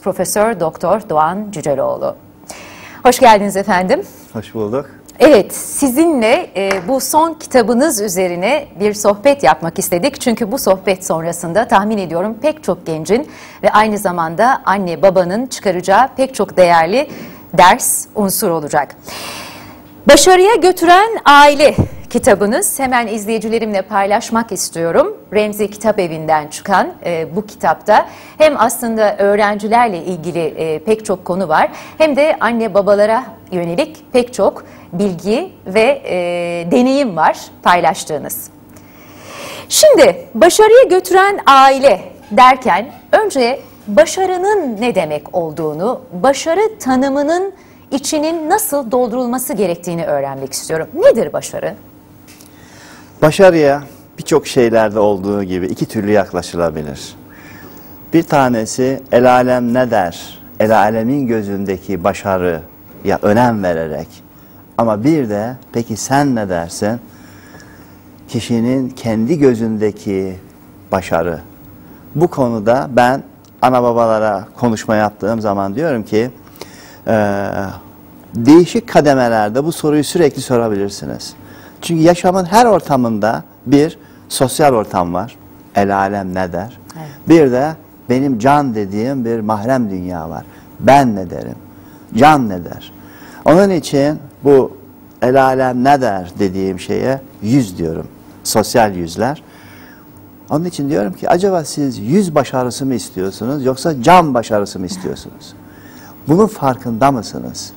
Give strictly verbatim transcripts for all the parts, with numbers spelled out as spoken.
Profesör Doktor Doğan Cüceloğlu. Hoş geldiniz efendim. Hoş bulduk. Evet, sizinle e, bu son kitabınız üzerine bir sohbet yapmak istedik. Çünkü bu sohbet sonrasında tahmin ediyorum pek çok gencin ve aynı zamanda anne babanın çıkaracağı pek çok değerli ders, unsur olacak. Başarıya Götüren Aile kitabınız, hemen izleyicilerimle paylaşmak istiyorum. Remzi Kitap Evi'nden çıkan e, bu kitapta hem aslında öğrencilerle ilgili e, pek çok konu var, hem de anne babalara yönelik pek çok bilgi ve e, deneyim var paylaştığınız. Şimdi başarıya götüren aile derken önce başarının ne demek olduğunu, başarı tanımının içinin nasıl doldurulması gerektiğini öğrenmek istiyorum. Nedir başarı? Başarıya birçok şeylerde olduğu gibi iki türlü yaklaşılabilir. Bir tanesi el alem ne der, el alemin gözündeki başarıya önem vererek. Ama bir de peki sen ne dersin? Kişinin kendi gözündeki başarı. Bu konuda ben ana babalara konuşma yaptığım zaman diyorum ki e, değişik kademelerde bu soruyu sürekli sorabilirsiniz. Çünkü yaşamın her ortamında bir sosyal ortam var. El alem ne der? Evet. Bir de benim can dediğim bir mahrem dünya var. Ben ne derim? Can ne der? Onun için bu el alem ne der dediğim şeye yüz diyorum. Sosyal yüzler. Onun için diyorum ki acaba siz yüz başarısı mı istiyorsunuz yoksa can başarısı mı istiyorsunuz? Bunun farkında mısınız?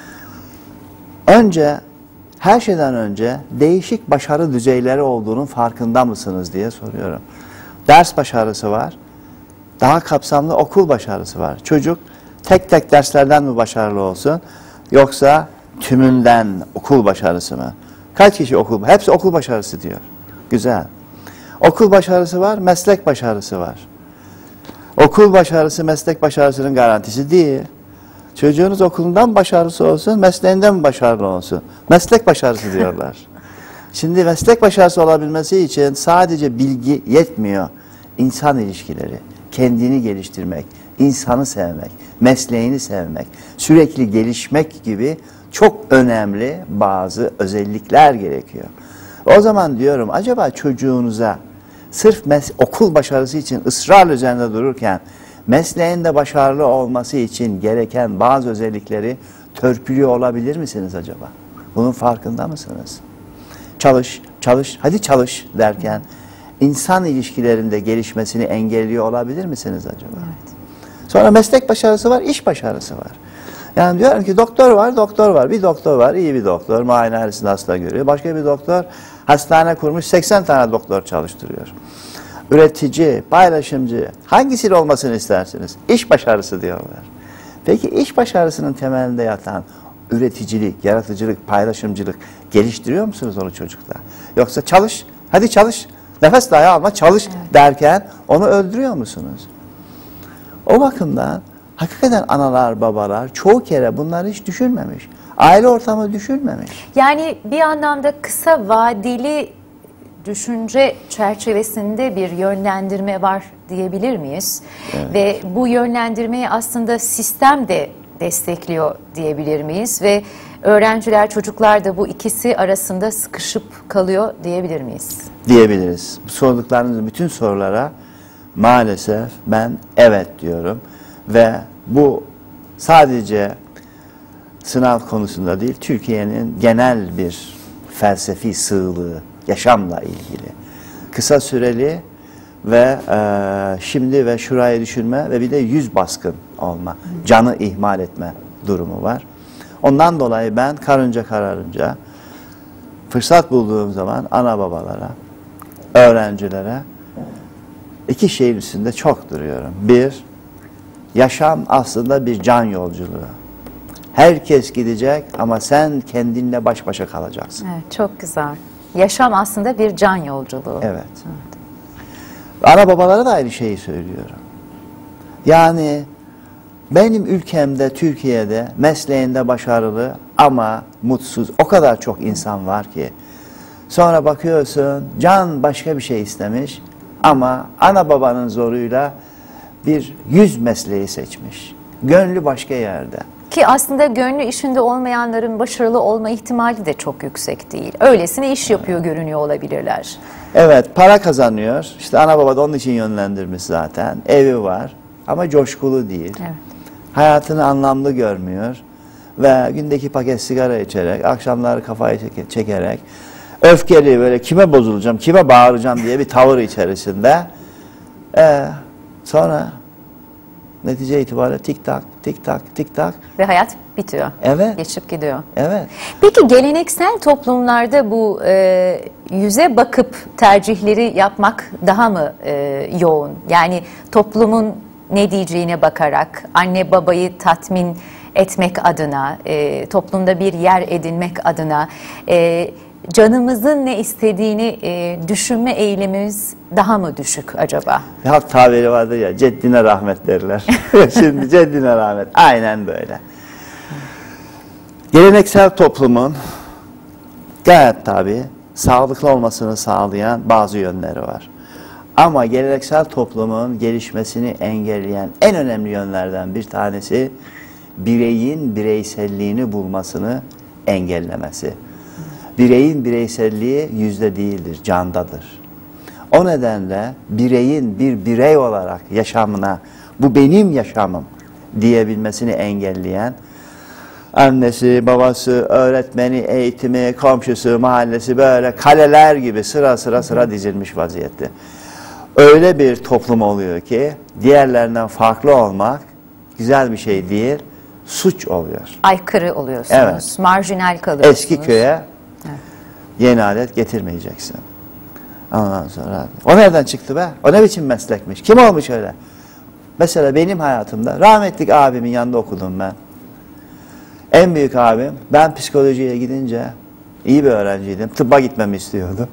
Önce, her şeyden önce değişik başarı düzeyleri olduğunun farkında mısınız diye soruyorum. Ders başarısı var, daha kapsamlı okul başarısı var. Çocuk tek tek derslerden mi başarılı olsun yoksa tümünden okul başarısı mı? Kaç kişi okul? Hepsi okul başarısı diyor. Güzel. Okul başarısı var, meslek başarısı var. Okul başarısı meslek başarısının garantisi değil. Çocuğunuz okulundan başarısı olsun, mesleğinden mi başarılı olsun? Meslek başarısı diyorlar. Şimdi meslek başarısı olabilmesi için sadece bilgi yetmiyor. İnsan ilişkileri, kendini geliştirmek, insanı sevmek, mesleğini sevmek, sürekli gelişmek gibi çok önemli bazı özellikler gerekiyor. O zaman diyorum acaba çocuğunuza sırf okul başarısı için ısrar üzerinde dururken mesleğinde başarılı olması için gereken bazı özellikleri törpülüyor olabilir misiniz acaba? Bunun farkında mısınız? Çalış, çalış, hadi çalış derken insan ilişkilerinde gelişmesini engelliyor olabilir misiniz acaba? Evet. Sonra meslek başarısı var, iş başarısı var. Yani diyorum ki doktor var, doktor var. Bir doktor var, iyi bir doktor. Muayenehanesinde hasta görüyor. Başka bir doktor hastane kurmuş, seksen tane doktor çalıştırıyor. Üretici, paylaşımcı, hangisiyle olmasını istersiniz? İş başarısı diyorlar. Peki iş başarısının temelinde yatan üreticilik, yaratıcılık, paylaşımcılık geliştiriyor musunuz onu çocukta? Yoksa çalış, hadi çalış, nefes dahi alma, çalış derken onu öldürüyor musunuz? O bakımdan hakikaten analar, babalar çoğu kere bunları hiç düşünmemiş. Aile ortamı düşünmemiş. Yani bir anlamda kısa vadeli düşünce çerçevesinde bir yönlendirme var diyebilir miyiz? Evet. Ve bu yönlendirmeyi aslında sistem de destekliyor diyebilir miyiz? Ve öğrenciler, çocuklar da bu ikisi arasında sıkışıp kalıyor diyebilir miyiz? Diyebiliriz. Bu sorduklarınız bütün sorulara maalesef ben evet diyorum. Ve bu sadece sınav konusunda değil, Türkiye'nin genel bir felsefi sığlığı, yaşamla ilgili. Kısa süreli ve e, şimdi ve şurayı düşünme ve bir de yüz baskın olma, canı ihmal etme durumu var. Ondan dolayı ben karınca kararınca fırsat bulduğum zaman ana babalara, öğrencilere iki şeyin üstünde çok duruyorum. Bir, yaşam aslında bir can yolculuğu. Herkes gidecek ama sen kendinle baş başa kalacaksın. Evet, çok güzel. Yaşam aslında bir can yolculuğu. Evet. Evet. Ana babalara da aynı şeyi söylüyorum. Yani benim ülkemde, Türkiye'de mesleğinde başarılı ama mutsuz o kadar çok insan var ki sonra bakıyorsun can başka bir şey istemiş ama ana babanın zoruyla bir yüz mesleği seçmiş. Gönlü başka yerde. Ki aslında gönlü işinde olmayanların başarılı olma ihtimali de çok yüksek değil. Öylesine iş yapıyor görünüyor olabilirler. Evet, para kazanıyor. İşte ana baba da onun için yönlendirmiş zaten. Evi var ama coşkulu değil. Evet. Hayatını anlamlı görmüyor. Ve gündeki paket sigara içerek, akşamları kafayı çeke- çekerek, öfkeli böyle kime bozulacağım, kime bağıracağım diye bir tavır içerisinde. Ee, sonra netice itibariyle tik tak, tik tak, tik tak. Ve hayat bitiyor. Evet. Geçip gidiyor. Evet. Peki geleneksel toplumlarda bu e, yüze bakıp tercihleri yapmak daha mı e, yoğun? Yani toplumun ne diyeceğine bakarak anne babayı tatmin etmek adına, e, toplumda bir yer edinmek adına e, canımızın ne istediğini e, düşünme eğilimimiz daha mı düşük acaba? Bir halk tabiri vardır ya, ceddine rahmet derler. Şimdi ceddine rahmet. Aynen böyle. Geleneksel toplumun gayet tabii sağlıklı olmasını sağlayan bazı yönleri var. Ama geleneksel toplumun gelişmesini engelleyen en önemli yönlerden bir tanesi bireyin bireyselliğini bulmasını engellemesi. Bireyin bireyselliği yüzde değildir, candadır. O nedenle bireyin bir birey olarak yaşamına, bu benim yaşamım diyebilmesini engelleyen, annesi, babası, öğretmeni, eğitimi, komşusu, mahallesi böyle kaleler gibi sıra sıra sıra dizilmiş vaziyette. Öyle bir toplum oluyor ki diğerlerinden farklı olmak güzel bir şey değil, suç oluyor. Aykırı oluyorsunuz, Evet. marjinal kalıyorsunuz. Eski köye Evet. yeni adet getirmeyeceksin. Ondan sonra o nereden çıktı be? O ne biçim meslekmiş? Kim olmuş öyle? Mesela benim hayatımda rahmetlik abimin yanında okudum ben. En büyük abim, ben psikolojiye gidince iyi bir öğrenciydim. Tıbba gitmemi istiyordu.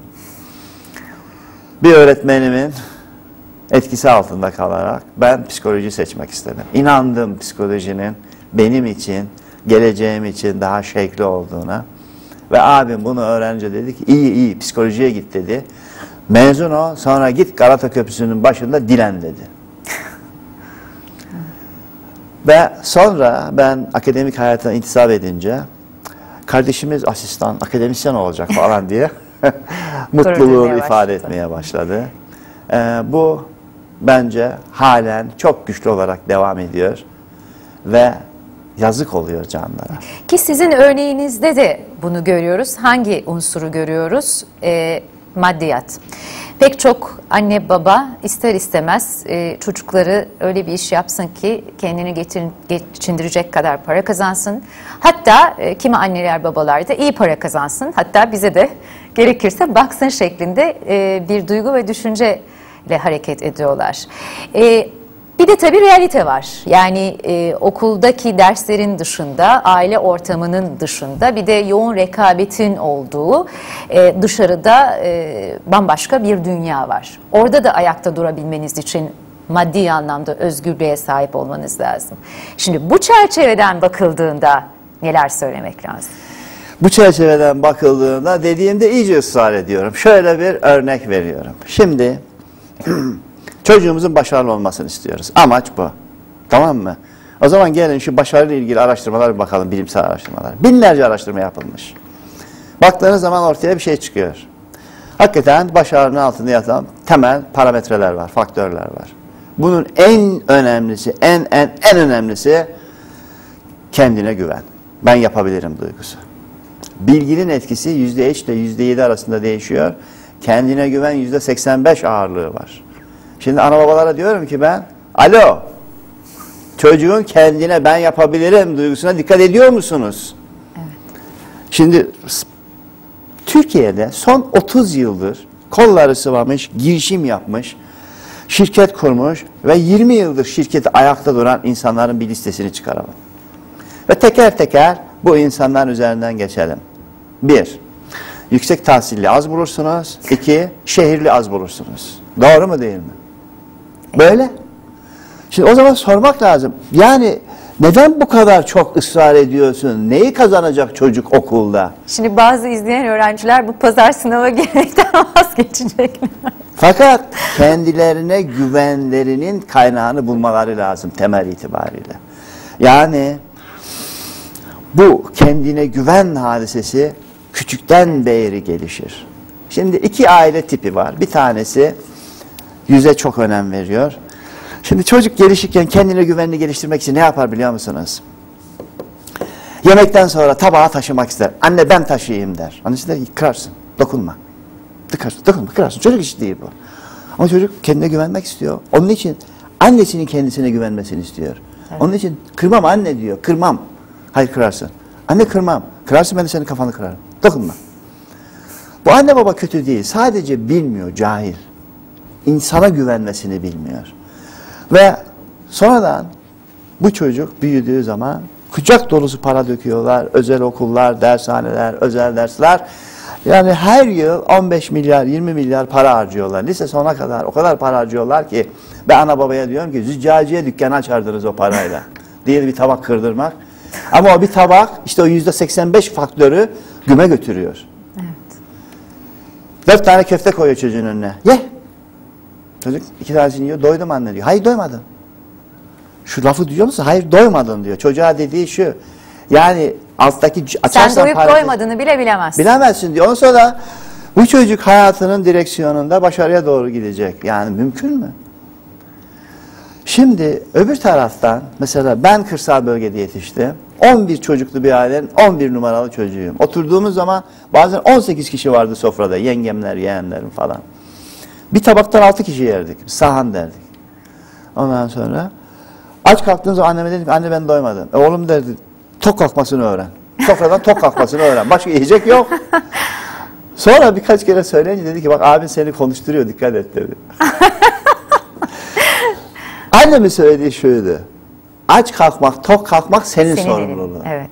Bir öğretmenimin etkisi altında kalarak ben psikoloji seçmek istedim. İnandım psikolojinin benim için, geleceğim için daha şevkli olduğuna. Ve abim bunu öğrenince dedi ki iyi iyi psikolojiye git dedi. Mezun ol, sonra git Galata Köprüsü'nün başında dilen dedi. Ve sonra ben akademik hayatına intisap edince kardeşimiz asistan, akademisyen olacak falan diye mutluluğunu ifade etmeye başladı. Ee, bu bence halen çok güçlü olarak devam ediyor ve yazık oluyor canlara. Ki sizin örneğinizde de bunu görüyoruz. Hangi unsuru görüyoruz? Ee, maddiyat. Pek çok anne baba ister istemez e, çocukları öyle bir iş yapsın ki kendini getir, geçindirecek kadar para kazansın. Hatta e, kimi anneler babalar da iyi para kazansın. Hatta bize de gerekirse baksın şeklinde e, bir duygu ve düşünceyle hareket ediyorlar. E, Bir de tabii realite var. Yani e, okuldaki derslerin dışında, aile ortamının dışında bir de yoğun rekabetin olduğu e, dışarıda e, bambaşka bir dünya var. Orada da ayakta durabilmeniz için maddi anlamda özgürlüğe sahip olmanız lazım. Şimdi bu çerçeveden bakıldığında neler söylemek lazım? Bu çerçeveden bakıldığında dediğimde iyice ısrar ediyorum. Şöyle bir örnek veriyorum. Şimdi çocuğumuzun başarılı olmasını istiyoruz. Amaç bu. Tamam mı? O zaman gelin şu başarıyla ilgili araştırmalara bir bakalım, bilimsel araştırmalar. Binlerce araştırma yapılmış. Baktığınız zaman ortaya bir şey çıkıyor. Hakikaten başarının altında yatan temel parametreler var, faktörler var. Bunun en önemlisi, en en en önemlisi kendine güven. Ben yapabilirim duygusu. Bilginin etkisi yüzde üç ile yüzde yedi arasında değişiyor. Kendine güven yüzde seksen beş ağırlığı var. Şimdi ana babalara diyorum ki ben, alo, çocuğun kendine ben yapabilirim duygusuna dikkat ediyor musunuz? Evet. Şimdi Türkiye'de son otuz yıldır kolları sıvamış, girişim yapmış, şirket kurmuş ve yirmi yıldır şirketi ayakta duran insanların bir listesini çıkaralım. Ve teker teker bu insanların üzerinden geçelim. Bir, yüksek tahsilli az bulursunuz. İki, şehirli az bulursunuz. Doğru mu değil mi? Böyle. Şimdi o zaman sormak lazım. Yani Neden bu kadar çok ısrar ediyorsun? Neyi kazanacak çocuk okulda? Şimdi bazı izleyen öğrenciler bu pazar sınava girmekten vazgeçecekler. Fakat kendilerine güvenlerinin kaynağını bulmaları lazım temel itibariyle. Yani bu kendine güven hadisesi küçükten beri gelişir. Şimdi iki aile tipi var. Bir tanesi yüze çok önem veriyor. Şimdi çocuk gelişirken kendine güvenini geliştirmek için ne yapar biliyor musunuz? Yemekten sonra tabağı taşımak ister. Anne ben taşıyayım der. Annesi der ki kırarsın, dokunma. Tıkarsın, dokunma, kırarsın. Çocuk işi değil bu. Ama çocuk kendine güvenmek istiyor. Onun için annesinin kendisine güvenmesini istiyor. Evet. Onun için kırmam anne diyor, kırmam. Hayır kırarsın. Anne kırmam. Kırarsın ben de senin kafanı kırarım. Dokunma. Bu anne baba kötü değil. Sadece bilmiyor, cahil. İnsana güvenmesini bilmiyor. Ve sonradan bu çocuk büyüdüğü zaman kucak dolusu para döküyorlar. Özel okullar, dershaneler, özel dersler. Yani her yıl on beş milyar, yirmi milyar para harcıyorlar. Lise sona kadar o kadar para harcıyorlar ki ben ana babaya diyorum ki züccaciye dükkan açardınız o parayla. Değil bir tabak kırdırmak. Ama o bir tabak işte o yüzde seksen beş faktörü güme götürüyor. Evet. Dört tane köfte koyuyor çocuğun önüne. Ye. Çocuk iki tanesini yiyor. Doydum anne diyor. Hayır doymadım. Şu lafı duyuyor musun? Hayır doymadım diyor. Çocuğa dediği şu. Yani alttaki açarsan sen doyup parantez, doymadığını bile bilemezsin. Bilemezsin diyor. Ondan sonra bu çocuk hayatının direksiyonunda başarıya doğru gidecek. Yani mümkün mü? Şimdi öbür taraftan mesela ben kırsal bölgede yetiştim. on bir çocuklu bir ailenin on bir numaralı çocuğuyum. Oturduğumuz zaman bazen on sekiz kişi vardı sofrada. Yengemler, yeğenlerim falan. Bir tabaktan altı kişi yerdik. Sahan derdik. Ondan sonra aç kalktığımız zaman anneme dedim anne ben doymadım. E, oğlum derdi tok kalkmasını öğren. Sofradan tok kalkmasını öğren. Başka yiyecek yok. Sonra birkaç kere söyleyince dedi ki bak abin seni konuşturuyor dikkat et dedi. Annemin söylediği şuydu. Aç kalkmak, tok kalkmak senin, senin sorumluluğun. Evet.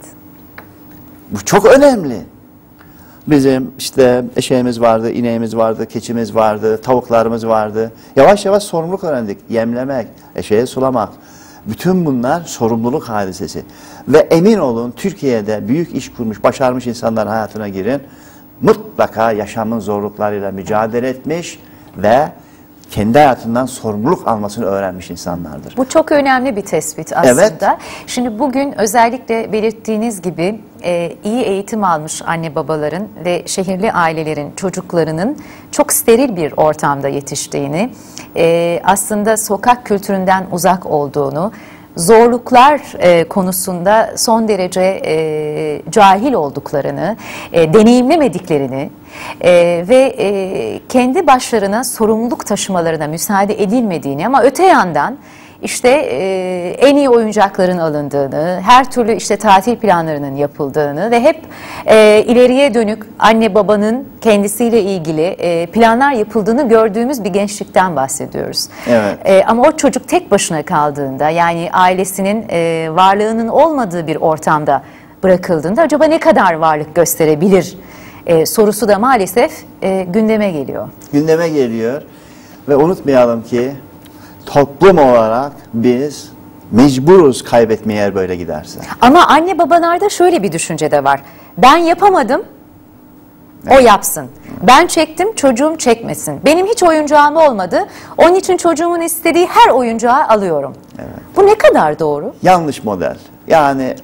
Bu çok önemli. Bizim işte eşeğimiz vardı, ineğimiz vardı, keçimiz vardı, tavuklarımız vardı. Yavaş yavaş sorumluluk öğrendik. Yemlemek, eşeğe sulamak. Bütün bunlar sorumluluk hadisesi. Ve emin olun Türkiye'de büyük iş kurmuş, başarmış insanların hayatına girin. Mutlaka yaşamın zorluklarıyla mücadele etmiş ve kendi hayatından sorumluluk almasını öğrenmiş insanlardır. Bu çok önemli bir tespit aslında. Evet. Şimdi bugün özellikle belirttiğiniz gibi e, iyi eğitim almış anne babaların ve şehirli ailelerin çocuklarının çok steril bir ortamda yetiştiğini, e, aslında sokak kültüründen uzak olduğunu, zorluklar e, konusunda son derece e, cahil olduklarını, e, deneyimlemediklerini e, ve e, kendi başlarına sorumluluk taşımalarına müsaade edilmediğini ama öte yandan işte e, en iyi oyuncakların alındığını, her türlü işte tatil planlarının yapıldığını ve hep e, ileriye dönük anne babanın kendisiyle ilgili e, planlar yapıldığını gördüğümüz bir gençlikten bahsediyoruz. Evet. E, ama o çocuk tek başına kaldığında yani ailesinin e, varlığının olmadığı bir ortamda bırakıldığında acaba ne kadar varlık gösterebilir e, sorusu da maalesef e, gündeme geliyor. Gündeme geliyor ve unutmayalım ki toplum olarak biz mecburuz kaybetmeye eğer böyle giderse. Ama anne babalarda şöyle bir düşünce de var. Ben yapamadım, evet. O yapsın. Ben çektim, çocuğum çekmesin. Benim hiç oyuncağım olmadı. Onun için çocuğumun istediği her oyuncağı alıyorum. Evet. Bu ne kadar doğru? Yanlış model. Yani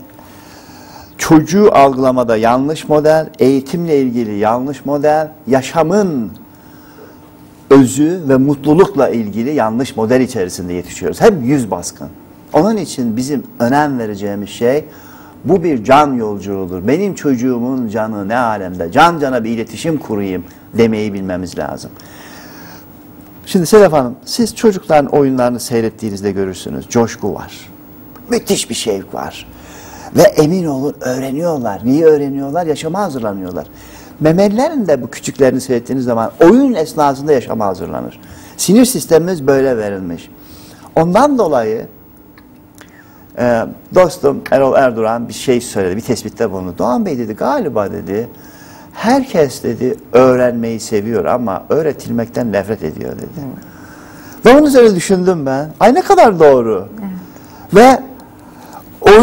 çocuğu algılamada yanlış model, eğitimle ilgili yanlış model, yaşamın özü ve mutlulukla ilgili yanlış model içerisinde yetişiyoruz. Hep yüz baskın. Onun için bizim önem vereceğimiz şey bu bir can yolculuğudur. Benim çocuğumun canı ne alemde? Can cana bir iletişim kurayım demeyi bilmemiz lazım. Şimdi Sedef Hanım, siz çocukların oyunlarını seyrettiğinizde görürsünüz. Coşku var. Müthiş bir şevk var. Ve emin olun öğreniyorlar. Niye öğreniyorlar? Yaşama hazırlanıyorlar. Memelilerin de bu küçüklerini seyrettiğiniz zaman oyun esnasında yaşama hazırlanır. Sinir sistemimiz böyle verilmiş. Ondan dolayı e, dostum Erol Erduran bir şey söyledi, bir tespitte bulundu. Doğan Bey dedi galiba dedi, herkes dedi öğrenmeyi seviyor ama öğretilmekten nefret ediyor dedi. Ve onun üzerine düşündüm ben. Ay ne kadar doğru. Evet. Ve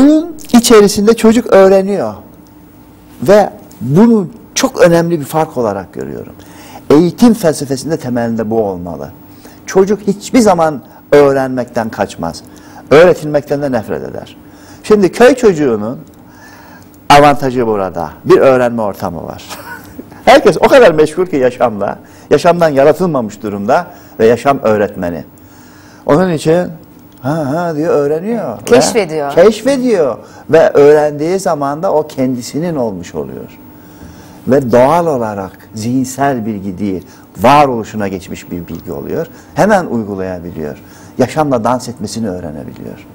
içerisinde çocuk öğreniyor. Ve bunu çok önemli bir fark olarak görüyorum. Eğitim felsefesinde temelinde bu olmalı. Çocuk hiçbir zaman öğrenmekten kaçmaz. Öğretilmekten de nefret eder. Şimdi köy çocuğunun avantajı burada. Bir öğrenme ortamı var. Herkes o kadar meşgul ki yaşamla, yaşamdan yaratılmamış durumda ve yaşam öğretmeni. Onun için ha ha diye öğreniyor. Keşfediyor. Ve, keşfediyor. Ve öğrendiği zaman da o kendisinin olmuş oluyor. Ve doğal olarak zihinsel bilgi değil, varoluşuna geçmiş bir bilgi oluyor. Hemen uygulayabiliyor. Yaşamla dans etmesini öğrenebiliyor.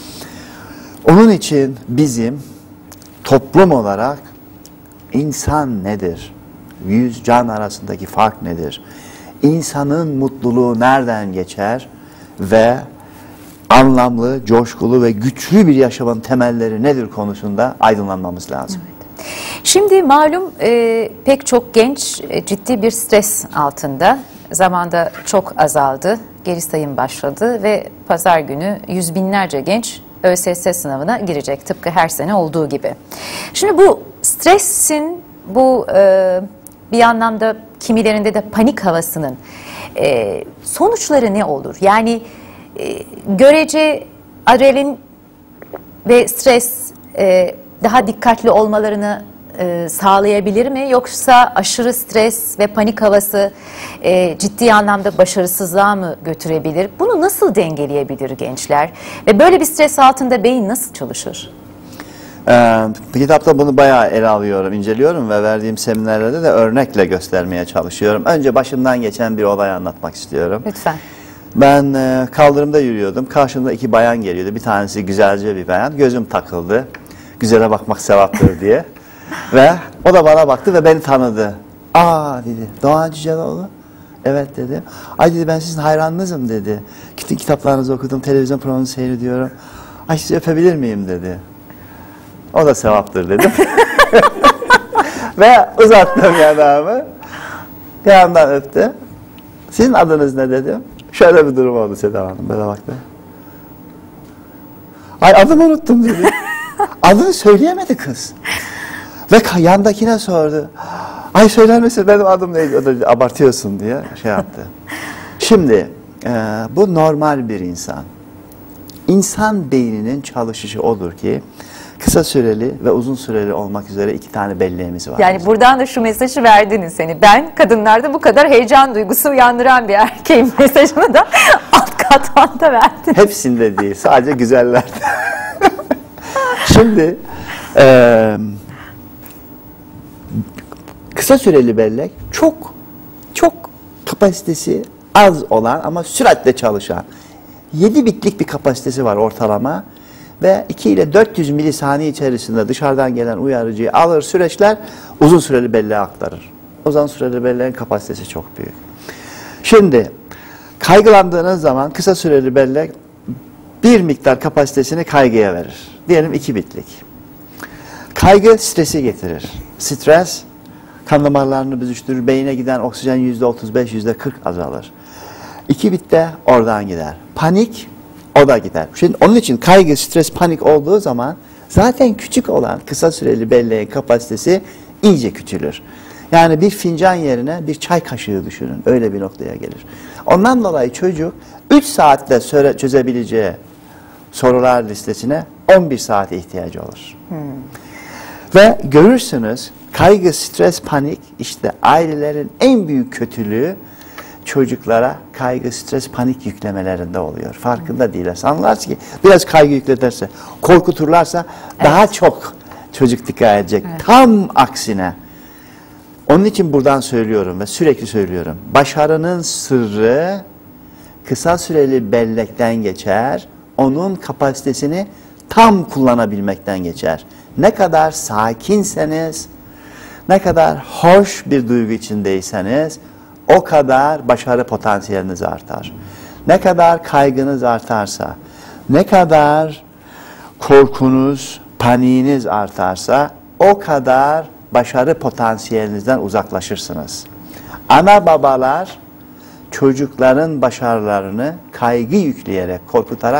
Onun için bizim toplum olarak insan nedir? Yüz can arasındaki fark nedir? İnsanın mutluluğu nereden geçer? Ve anlamlı, coşkulu ve güçlü bir yaşamın temelleri nedir konusunda aydınlanmamız lazım. Evet. Şimdi malum e, pek çok genç e, ciddi bir stres altında. Zamanda çok azaldı, geri sayım başladı ve pazar günü yüz binlerce genç Ö S S sınavına girecek, tıpkı her sene olduğu gibi. Şimdi bu stresin, bu e, bir anlamda kimilerinde de panik havasının e, sonuçları ne olur? Yani e, görece adrenalin ve stres e, daha dikkatli olmalarını e, sağlayabilir mi? Yoksa aşırı stres ve panik havası e, ciddi anlamda başarısızlığa mı götürebilir? Bunu nasıl dengeleyebilir gençler? Ve böyle bir stres altında beyin nasıl çalışır? Ee, kitapta bunu bayağı ele alıyorum, inceliyorum ve verdiğim seminerlerde de örnekle göstermeye çalışıyorum. Önce başımdan geçen bir olay anlatmak istiyorum. Lütfen. Ben e, kaldırımda yürüyordum. Karşımda iki bayan geliyordu. Bir tanesi güzelce bir bayan. Gözüm takıldı. Güzele bakmak sevaptır diye. Ve o da bana baktı ve beni tanıdı. Aa dedi. Doğan Cüceloğlu. Evet dedi. Ay dedi, ben sizin hayranınızım dedi. Bütün kitaplarınızı okudum. Televizyon programını seyrediyorum. Ay sizi öpebilir miyim dedi. O da sevaptır dedim. Ve uzattım yanağımı. Yanımdan öptü. Sizin adınız ne dedim. Şöyle bir durum oldu Seda Hanım. Böyle baktı. Ay adımı unuttum dedi. Adını söyleyemedi kız. Ve yandakine sordu. Ay söyler misin benim adım neydi? O da dedi, abartıyorsun diye şey yaptı. Şimdi e, bu normal bir insan. İnsan beyninin çalışışı odur ki kısa süreli ve uzun süreli olmak üzere iki tane belleğimiz var. Yani buradan da şu mesajı verdiniz seni. Ben kadınlarda bu kadar heyecan duygusu uyandıran bir erkeğim mesajını da alt katmanda verdiniz. Hepsinde değil, sadece güzellerde. Şimdi e, kısa süreli bellek çok çok kapasitesi az olan ama süratle çalışan yedi bitlik bir kapasitesi var ortalama. Ve iki ile dört yüz milisaniye içerisinde dışarıdan gelen uyarıcıyı alır, süreçler uzun süreli belleğe aktarır. Uzun süreli belleğin kapasitesi çok büyük. Şimdi kaygılandığınız zaman kısa süreli bellek bir miktar kapasitesini kaygıya verir. Diyelim iki bitlik. Kaygı stresi getirir. Stres kan damarlarını büzüştürür, beyine giden oksijen yüzde otuz beş, yüzde kırk azalır. iki bit de oradan gider. Panik o da gider. Şimdi onun için kaygı, stres, panik olduğu zaman zaten küçük olan kısa süreli belleğin kapasitesi iyice küçülür. Yani bir fincan yerine bir çay kaşığı düşünün. Öyle bir noktaya gelir. Ondan dolayı çocuk üç saatte çözebileceği sorular listesine on bir saate ihtiyacı olur. Hmm. Ve görürsünüz kaygı, stres, panik işte ailelerin en büyük kötülüğü çocuklara kaygı, stres, panik yüklemelerinde oluyor. Farkında değiller. Sanırlar ki biraz kaygı yükleterse, korkuturlarsa evet, daha çok çocuk dikkat edecek. Evet. Tam aksine. Onun için buradan söylüyorum ve sürekli söylüyorum. Başarının sırrı kısa süreli bellekten geçer. Onun kapasitesini tam kullanabilmekten geçer. Ne kadar sakinseniz, ne kadar hoş bir duygu içindeyseniz o kadar başarı potansiyeliniz artar. Ne kadar kaygınız artarsa, ne kadar korkunuz, paniğiniz artarsa o kadar başarı potansiyelinizden uzaklaşırsınız. Ana babalar çocukların başarılarını kaygı yükleyerek, korkutarak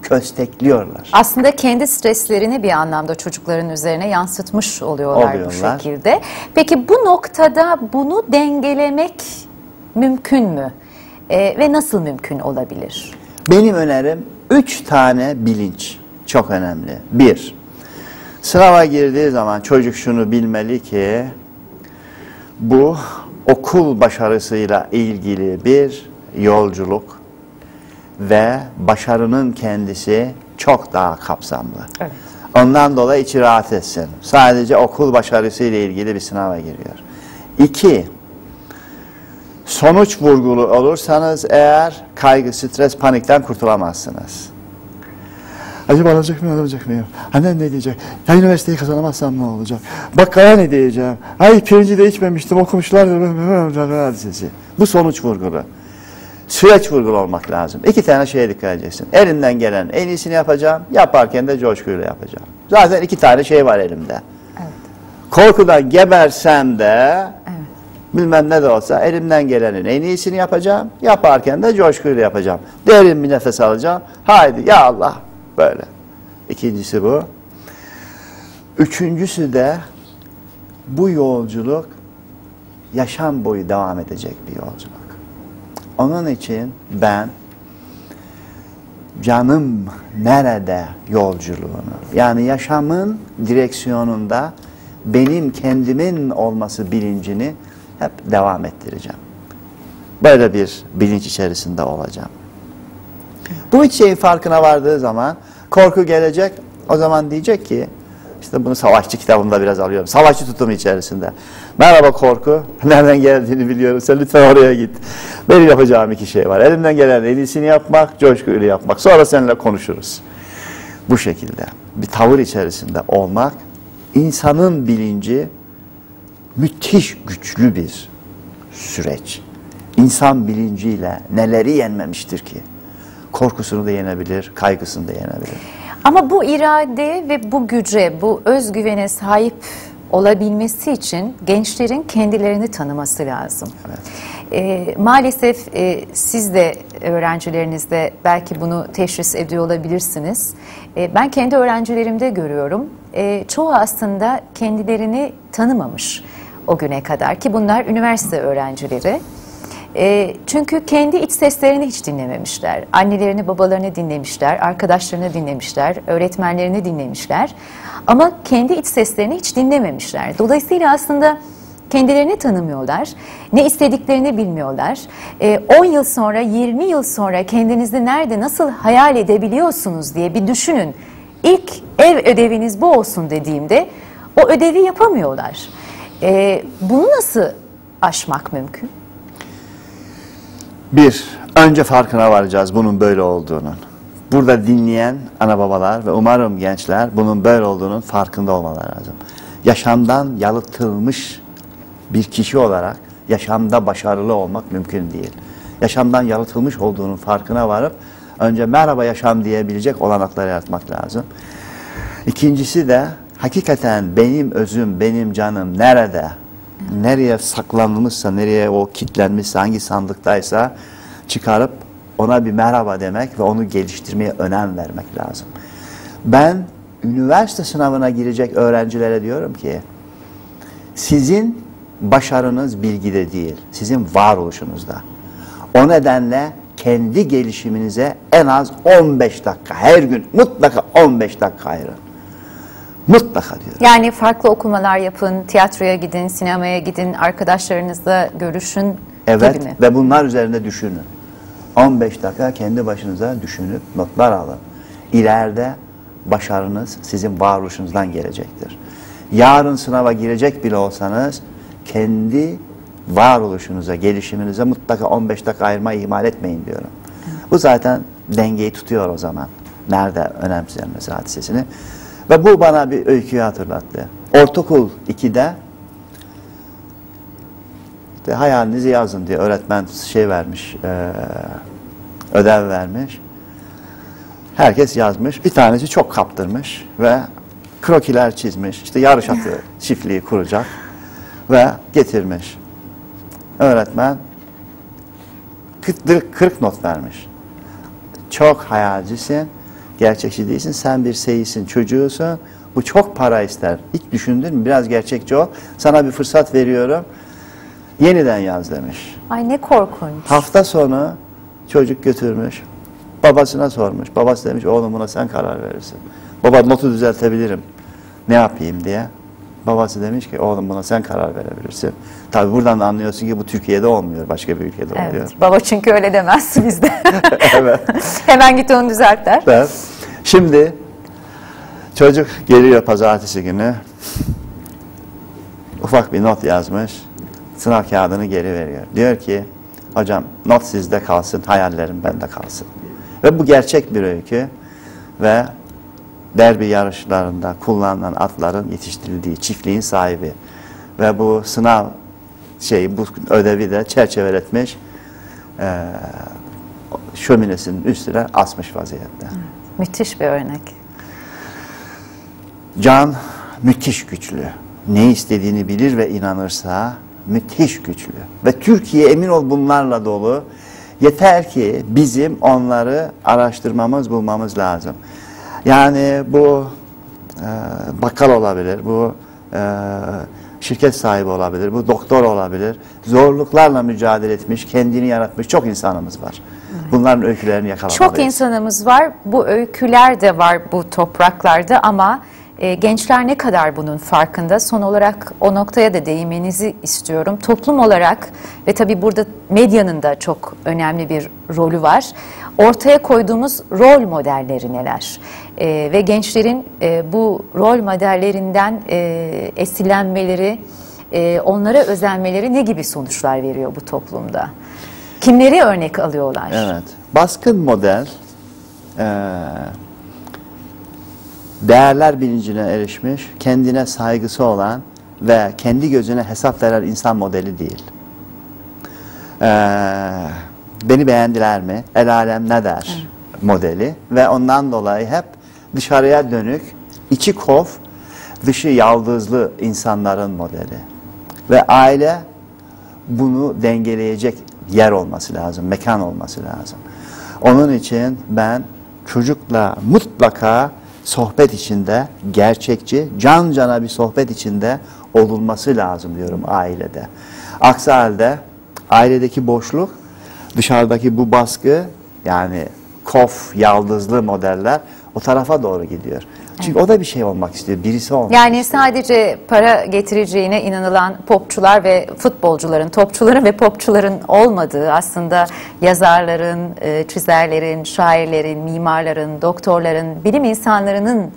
köstekliyorlar. Aslında kendi streslerini bir anlamda çocukların üzerine yansıtmış oluyorlar, Oluyorlar. bu şekilde. Peki bu noktada bunu dengelemek mümkün mü? Ee, ve nasıl mümkün olabilir? Benim önerim üç tane bilinç çok önemli. Bir, sınava girdiği zaman çocuk şunu bilmeli ki bu okul başarısıyla ilgili bir yolculuk ve başarının kendisi çok daha kapsamlı. Evet. Ondan dolayı içi rahat etsin. Sadece okul başarısıyla ilgili bir sınava giriyor. İki, sonuç vurgulu olursanız eğer kaygı, stres, panikten kurtulamazsınız. Acaba alacak mıyım, alacak mıyım? Annem ne diyecek? Ya üniversiteyi kazanamazsam ne olacak? Bakkala ne diyeceğim? Ay pirinci de içmemiştim, okumuşlar da hadisesi. Bu sonuç vurgulu. Süreç vurgulu olmak lazım. İki tane şeye dikkat edeceksin. Elimden gelen en iyisini yapacağım, yaparken de coşkuyla yapacağım. Zaten iki tane şey var elimde. Evet. Korkudan gebersem de evet. bilmem ne de olsa elimden gelenin en iyisini yapacağım, yaparken de coşkuyla yapacağım. Derin bir nefes alacağım. Haydi ya Allah. Böyle. İkincisi bu. Üçüncüsü de bu yolculuk yaşam boyu devam edecek bir yolculuk. Onun için ben canım nerede yolculuğunu, yani yaşamın direksiyonunda benim kendimin olması bilincini hep devam ettireceğim. Böyle bir bilinç içerisinde olacağım. Bu üç şeyin farkına vardığı zaman korku gelecek, o zaman diyecek ki, işte bunu savaşçı kitabımda biraz alıyorum, savaşçı tutumu içerisinde. Merhaba korku, nereden geldiğini biliyorum, sen lütfen oraya git. Benim yapacağım iki şey var, elimden gelen en iyisini yapmak, coşkuyla yapmak, sonra seninle konuşuruz. Bu şekilde bir tavır içerisinde olmak, insanın bilinci müthiş güçlü bir süreç. İnsan bilinciyle neleri yenmemiştir ki? Korkusunu da yenebilir, kaygısını da yenebilir. Ama bu irade ve bu güce, bu özgüvene sahip olabilmesi için gençlerin kendilerini tanıması lazım. Evet. E, maalesef e, siz de öğrencilerinizde belki bunu teşhis ediyor olabilirsiniz. E, ben kendi öğrencilerimde görüyorum. E, çoğu aslında kendilerini tanımamış o güne kadar ki bunlar üniversite öğrencileri. E, çünkü kendi iç seslerini hiç dinlememişler. Annelerini, babalarını dinlemişler, arkadaşlarını dinlemişler, öğretmenlerini dinlemişler. Ama kendi iç seslerini hiç dinlememişler. Dolayısıyla aslında kendilerini tanımıyorlar, ne istediklerini bilmiyorlar. on yıl sonra, yirmi yıl sonra kendinizi nerede, nasıl hayal edebiliyorsunuz diye bir düşünün. İlk ev ödeviniz bu olsun dediğimde o ödevi yapamıyorlar. E, bunu nasıl aşmak mümkün? Bir, önce farkına varacağız bunun böyle olduğunun. Burada dinleyen ana babalar ve umarım gençler bunun böyle olduğunun farkında olmaları lazım. Yaşamdan yalıtılmış bir kişi olarak yaşamda başarılı olmak mümkün değil. Yaşamdan yalıtılmış olduğunun farkına varıp önce merhaba yaşam diyebilecek olanakları yaratmak lazım. İkincisi de hakikaten benim özüm, benim canım nerede? Nereye saklanmışsa, nereye o kilitlenmişse, hangi sandıktaysa çıkarıp ona bir merhaba demek ve onu geliştirmeye önem vermek lazım. Ben üniversite sınavına girecek öğrencilere diyorum ki sizin başarınız bilgide değil, sizin varoluşunuzda. O nedenle kendi gelişiminize en az on beş dakika, her gün mutlaka on beş dakika ayırın. Mutlaka diyorum. Yani farklı okumalar yapın, tiyatroya gidin, sinemaya gidin, arkadaşlarınızla görüşün evet, gibi mi? Ve bunlar üzerinde düşünün. on beş dakika kendi başınıza düşünüp notlar alın. İleride başarınız sizin varoluşunuzdan gelecektir. Yarın sınava girecek bile olsanız kendi varoluşunuza, gelişiminize mutlaka on beş dakika ayırmayı ihmal etmeyin diyorum. Evet. Bu zaten dengeyi tutuyor o zaman. Nerede önemsenmesi hadisesini. Ve bu bana bir öyküyü hatırlattı. Ortaokul ikide işte hayalinizi yazın diye öğretmen şey vermiş, e, ödev vermiş. Herkes yazmış. Bir tanesi çok kaptırmış ve krokiler çizmiş. İşte yarış atı çiftliği kuracak ve getirmiş. Öğretmen kırk not vermiş. Çok hayalcisin. Gerçekçi değilsin. Sen bir seyisin, çocuğusun. Bu çok para ister. Hiç düşündün mü? Biraz gerçekçi ol. Sana bir fırsat veriyorum. Yeniden yaz demiş. Ay ne korkunç. Hafta sonu çocuk götürmüş. Babasına sormuş. Babası demiş oğlum buna sen karar verirsin. Baba notu düzeltebilirim. Ne yapayım diye. Babası demiş ki oğlum buna sen karar verebilirsin. Tabi buradan da anlıyorsun ki bu Türkiye'de olmuyor. Başka bir ülkede Evet, oluyor. baba çünkü öyle demez bizde. Evet. Hemen git onu düzelt der. Evet. Şimdi çocuk geliyor pazartesi günü. Ufak bir not yazmış. Sınav kağıdını geri veriyor. Diyor ki hocam not sizde kalsın, hayallerim bende kalsın. Ve bu gerçek bir öykü ve derbi yarışlarında kullanılan atların yetiştirildiği çiftliğin sahibi ve bu sınav şeyi, bu ödevi de çerçeveletmiş, e, şöminesinin üstüne asmış vaziyette. Müthiş bir örnek. Can müthiş güçlü. Ne istediğini bilir ve inanırsa müthiş güçlü. Ve Türkiye emin ol bunlarla dolu. Yeter ki bizim onları araştırmamız, bulmamız lazım. Yani bu e, bakkal olabilir, bu e, şirket sahibi olabilir, bu doktor olabilir. Zorluklarla mücadele etmiş, kendini yaratmış çok insanımız var. Bunların öykülerini yakalamalıyız. Çok insanımız var. Bu öyküler de var bu topraklarda ama e, gençler ne kadar bunun farkında? Son olarak o noktaya da değinmenizi istiyorum. Toplum olarak ve tabii burada medyanın da çok önemli bir rolü var. Ortaya koyduğumuz rol modelleri neler? E, ve gençlerin e, bu rol modellerinden e, esinlenmeleri, e, onlara özenmeleri ne gibi sonuçlar veriyor bu toplumda? Kimleri örnek alıyorlar? Evet. Baskın model e, değerler bilincine erişmiş, kendine saygısı olan ve kendi gözüne hesap veren insan modeli değil. E, beni beğendiler mi? El alem ne der? Evet. Modeli ve ondan dolayı hep dışarıya dönük, içi kof, dışı yaldızlı insanların modeli. Ve aile bunu dengeleyecek yer olması lazım, mekan olması lazım. Onun için ben çocukla mutlaka sohbet içinde, gerçekçi, can cana bir sohbet içinde olunması lazım diyorum ailede. Aksi halde ailedeki boşluk, dışarıdaki bu baskı, yani kof, yaldızlı modeller o tarafa doğru gidiyor. Çünkü o da bir şey olmak istiyor, birisi olmak Yani istiyor. sadece para getireceğine inanılan popçular ve futbolcuların, topçuların ve popçuların olmadığı, aslında yazarların, çizerlerin, şairlerin, mimarların, doktorların, bilim insanlarının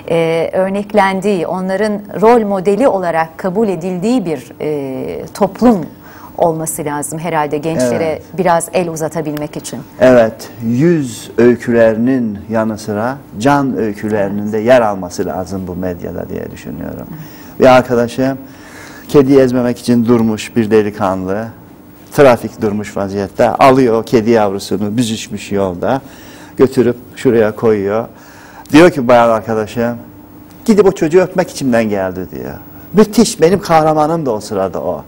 e, örneklendiği, onların rol modeli olarak kabul edildiği bir e, toplum olması lazım herhalde gençlere evet. biraz el uzatabilmek için. Evet, yüz öykülerinin yanı sıra can öykülerinin de yer alması lazım bu medyada diye düşünüyorum. Evet. Bir arkadaşım kedi ezmemek için durmuş bir delikanlı, trafik durmuş vaziyette, alıyor kedi yavrusunu büzüşmüş yolda, götürüp şuraya koyuyor. Diyor ki bayan arkadaşım, gidip o çocuğu öpmek içimden geldi diyor. Müthiş, benim kahramanım da o sırada o.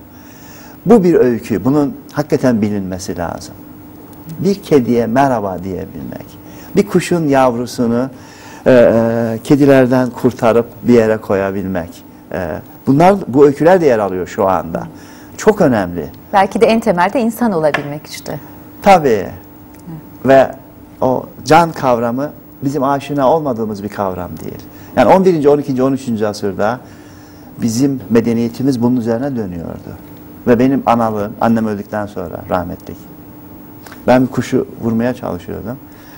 Bu bir öykü, bunun hakikaten bilinmesi lazım. Bir kediye merhaba diyebilmek, bir kuşun yavrusunu e, e, kedilerden kurtarıp bir yere koyabilmek. E, bunlar, bu öyküler de yer alıyor şu anda. Çok önemli. Belki de en temelde insan olabilmek işte. Tabii. Hı. Ve o can kavramı bizim aşina olmadığımız bir kavram değil. Yani on birinci, on ikinci, on üçüncü asırda bizim medeniyetimiz bunun üzerine dönüyordu. Ve benim analığım, annem öldükten sonra rahmetlik. Ben bir kuşu vurmaya çalışıyordum.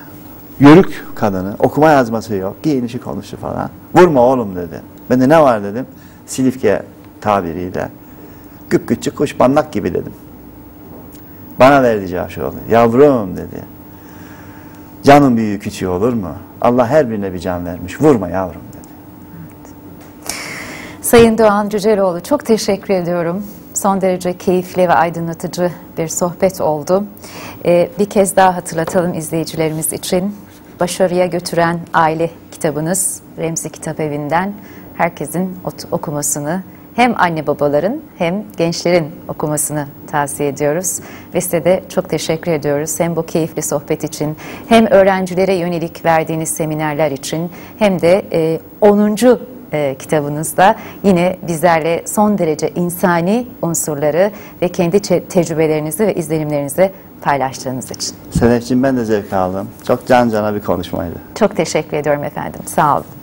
Yörük kadını, okuma yazması yok, giyinişi konuştu falan. Vurma oğlum dedi. Ben de ne var dedim. Silifke tabiriyle. Küp küçük kuş, bandak gibi dedim. Bana verdi cevap oldu. Yavrum dedi. Canın büyüğü küçüğü olur mu? Allah her birine bir can vermiş. Vurma yavrum dedi. Evet. Sayın Doğan Cüceloğlu, çok teşekkür ediyorum. Son derece keyifli ve aydınlatıcı bir sohbet oldu. Ee, bir kez daha hatırlatalım izleyicilerimiz için. Başarıya Götüren Aile kitabınız Remzi Kitap Evi'nden herkesin okumasını hem anne babaların hem gençlerin okumasını tavsiye ediyoruz. Ve size de çok teşekkür ediyoruz. Hem bu keyifli sohbet için, hem öğrencilere yönelik verdiğiniz seminerler için, hem de e, onuncu E, kitabınızda yine bizlerle son derece insani unsurları ve kendi tecrübelerinizi ve izlenimlerinizi paylaştığınız için. Sedefciğim, ben de zevk aldım. Çok can cana bir konuşmaydı. Çok teşekkür ediyorum efendim. Sağ olun.